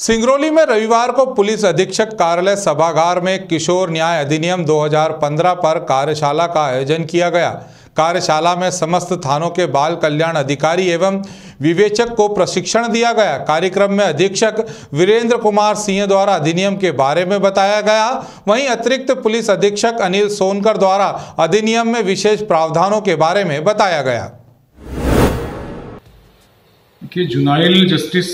सिंगरौली में रविवार को पुलिस अधीक्षक कार्यालय सभागार में किशोर न्याय अधिनियम 2015 पर कार्यशाला का आयोजन किया गया। कार्यशाला में समस्त थानों के बाल कल्याण अधिकारी एवं विवेचक को प्रशिक्षण दिया गया। कार्यक्रम में अधीक्षक वीरेंद्र कुमार सिंह द्वारा अधिनियम के बारे में बताया गया। वहीं अतिरिक्त पुलिस अधीक्षक अनिल सोनकर द्वारा अधिनियम में विशेष प्रावधानों के बारे में बताया गया। कि जुनाइल जस्टिस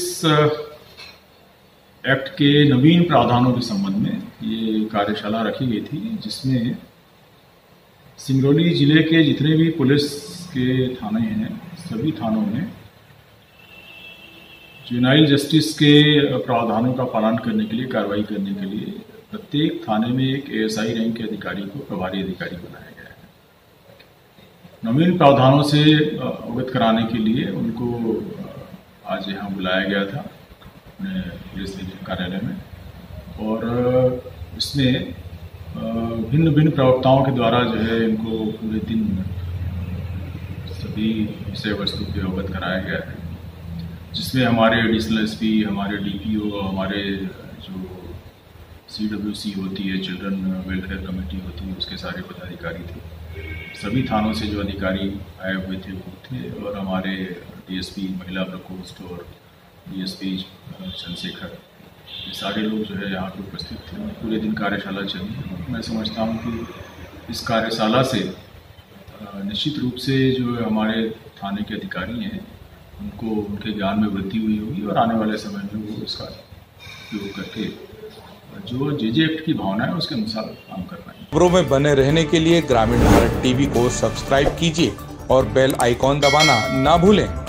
एक्ट के नवीन प्रावधानों के संबंध में ये कार्यशाला रखी गई थी, जिसमें सिंगरौली जिले के जितने भी पुलिस के थाने हैं, सभी थानों में जुनाइल जस्टिस के प्रावधानों का पालन करने के लिए, कार्रवाई करने के लिए प्रत्येक थाने में एक एएसआई रैंक के अधिकारी को प्रभारी अधिकारी बनाया गया है। नवीन प्रावधानों से अवगत कराने के लिए उनको आज यहाँ बुलाया गया था अपने पुलिस कार्यालय में, और इसमें भिन्न भिन्न प्रवक्ताओं के द्वारा जो है इनको पूरे दिन सभी विषय वस्तु के अवगत कराया गया है, जिसमें हमारे एडिशनल एसपी, हमारे डीपीओ, हमारे जो सीडब्ल्यूसी होती है, चिल्ड्रन वेलफेयर कमेटी होती है, उसके सारे पदाधिकारी थे। सभी थानों से जो अधिकारी आए हुए थे वो थे, और हमारे डीएसपी महिला प्रकोष्ठ और डीएसपी चंद्रशेखर, ये सारे लोग जो है यहाँ पर उपस्थित थे। पूरे दिन कार्यशाला चली। मैं समझता हूँ कि इस कार्यशाला से निश्चित रूप से जो हमारे थाने के अधिकारी हैं उनको उनके ज्ञान में वृद्धि हुई होगी, और आने वाले समय में वो इसका उपयोग करके जो जेजे एक्ट की भावना है उसके अनुसार काम कर पाएंगे। खबरों में बने रहने के लिए ग्रामीण भारत टीवी को सब्सक्राइब कीजिए और बेल आइकॉन दबाना ना भूलें।